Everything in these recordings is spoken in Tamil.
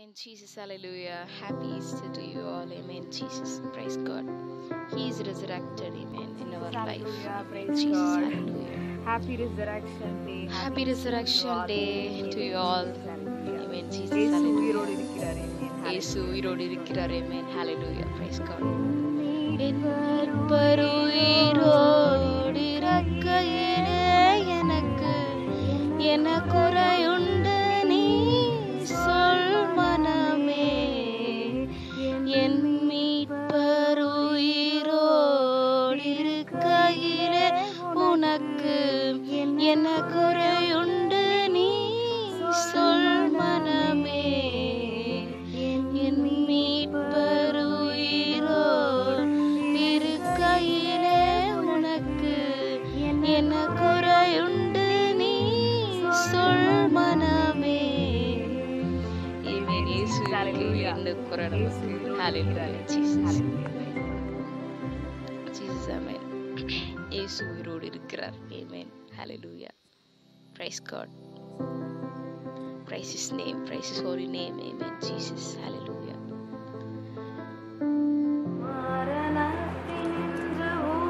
Amen. Jesus, hallelujah. Happy Easter to you all. Amen. Jesus, praise God. He is resurrected, amen, in our life. Hallelujah, Amen. praise Jesus, God. hallelujah. Happy Resurrection Day. Happy Resurrection Day to you all. Amen. Jesus, இயேசு hallelujah. உயிரோடு இருக்கிறார். Amen. இயேசு உயிரோடு இருக்கிறார். Amen. Hallelujah. Praise God. என் மீட்பர் உயிரோடு இருக்கையிலே எனக்கு என்ன குறையுண்டு நீ சொல் மனமே. என் மீட்பர் உயிரோடு இருக்கையிலே உனக்கு என்ன குறையுண்டு நீ சொல் மனமே. என் மீட்பர் உயிரோடு இருக்கையிலே உனக்கு என்ன குறையுண்டு நீ சொல் மனமே. Amen. இயேசு இந்த குறை நமக்கு. Hallelujah. Jesus. Jesus, amen. இயேசு உயிரோடு இருக்கிறார். Amen. Hallelujah. Praise God. Praise His name. Praise His holy name. Amen. Jesus. Hallelujah. மரணத்தினின்று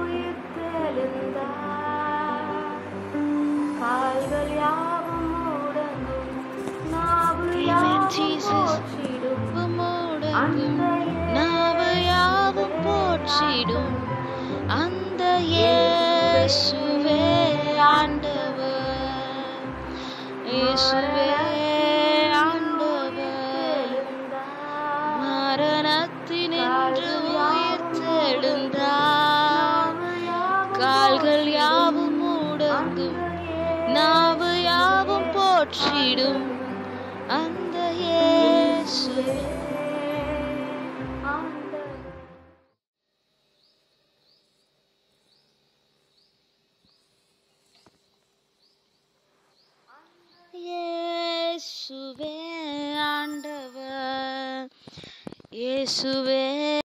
உயிர்த்தெழுந்தார். கால்கள் யாவும் முடங்கும், நாவு Amen. யாவும் Jesus. போற்றிடும். முடங்கும் நாவு யாவும் போற்றிடும் அந்த இயேசுவே ஆண்டவர். இயேசுவே ஆண்டவர். மரணத்தினின்று உயிர்த்தெழுந்தார். கால்கள் யாவும் முடங்கும், நாவு யாவும் போற்றிடும் அந்த இயேசுவே இயேசுவே ஆண்டவர். இயேசுவே